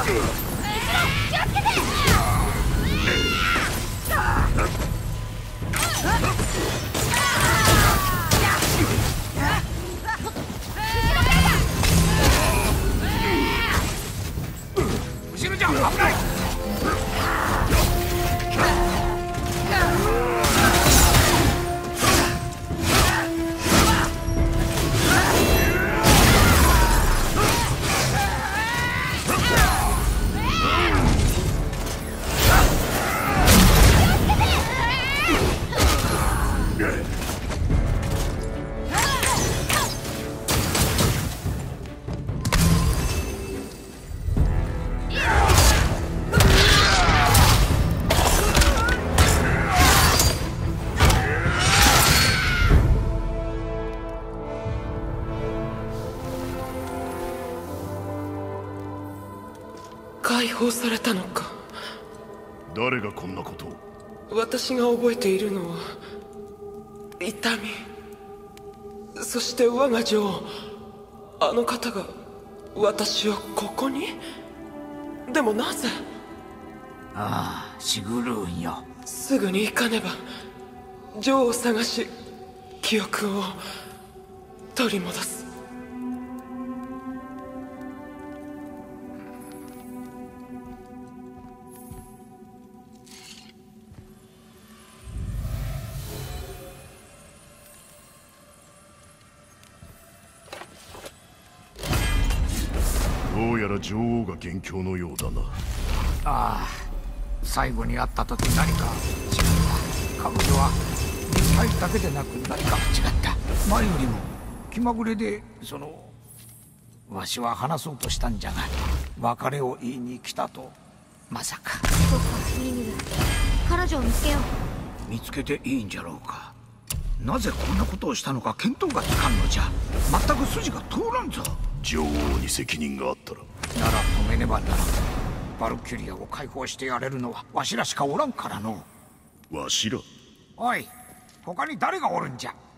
後ろじゃ危ない。 解放されたのか。 誰がこんなことを。 私が覚えているのは痛み、そして我が女王、あの方が私をここに。でもなぜ。 ああ、シグルーンよ。 すぐに行かねば。女王を探し記憶を取り戻す。 どうやら女王が元凶のようだな。 ああ、最後に会った時何か違った。彼女は肉体だけでなく何か違った。前よりも気まぐれでわしは話そうとしたんじゃが、別れを言いに来たと。まさか。 そうか、ミニル。彼女を見つけよう。 見つけていいんじゃろうか。なぜこんなことをしたのか見当がつかんのじゃ。全く筋が通らんぞ。 女王に責任があったら。 なら止めねばならん。バルキュリアを解放してやれるのはわしらしかおらんからの。 わしら。 おい、他に誰がおるんじゃ。